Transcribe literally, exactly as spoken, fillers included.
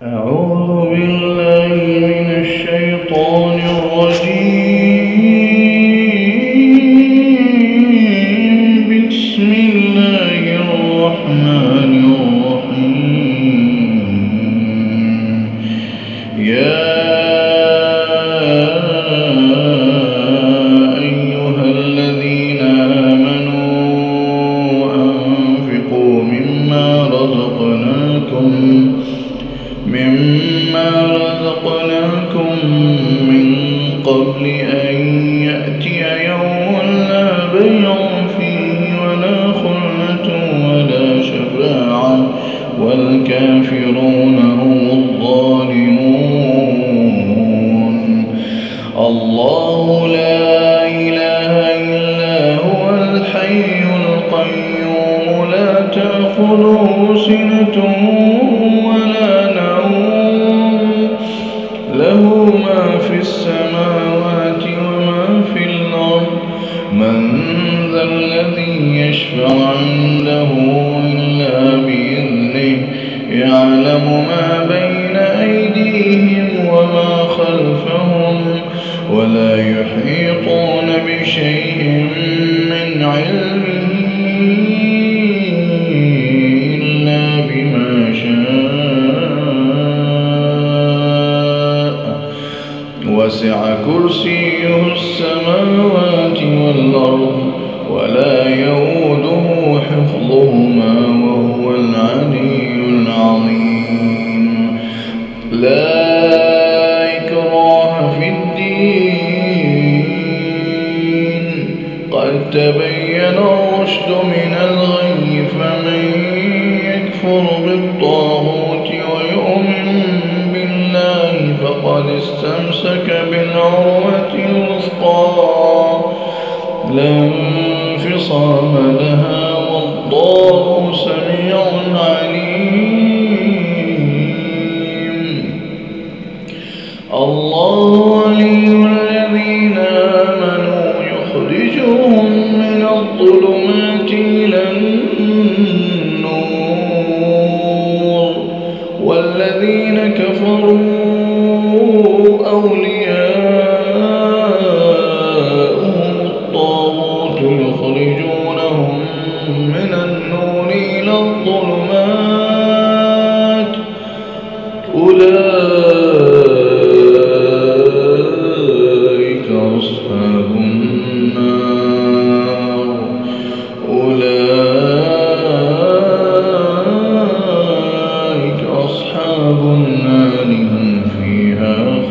أعوذ بالله من الشيطان الرجيم. بسم الله الرحمن الرحيم. يا أيها الذين آمنوا أنفقوا مما رزقناكم مما رزقناكم من قبل أن يأتي يوم لا بيع فيه ولا خلة ولا شفاعة والكافرون هم الظالمون. الله لا إله إلا هو الحي القيوم لا تأخذه سنة له ما في السماوات وما في الأرض. من ذا الذي يشفع عنده إلا بإذنه يعلم ما بين أيديهم وما خلفهم ولا يحيطون بشيء من علمه إلا بما شاء. وسع كرسيه السماوات والأرض ولا يؤوده حفظهما وهو العلي العظيم. لا إكراه في الدين قد تبين الرشد من الغي. فمن يكفر بالطاغوت ويؤمن بالله فقد استمسك بالعروة الوثقى لا انفصام لها والله سميع عليم. الله ولي الذين آمنوا يخرجهم من الظلمات إلى النور والذين كفروا أولياؤهم الطاغوت يخرجونهم من النور إلى الظلمات. أولئك أصحاب النار أولئك أصحاب النار هم فيها